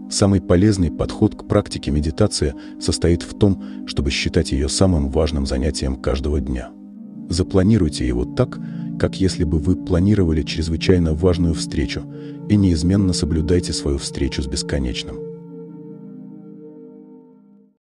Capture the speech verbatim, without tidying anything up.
Самый полезный подход к практике медитации состоит в том, чтобы считать ее самым важным занятием каждого дня. Запланируйте его так, как если бы вы планировали чрезвычайно важную встречу, и неизменно соблюдайте свою встречу с бесконечным.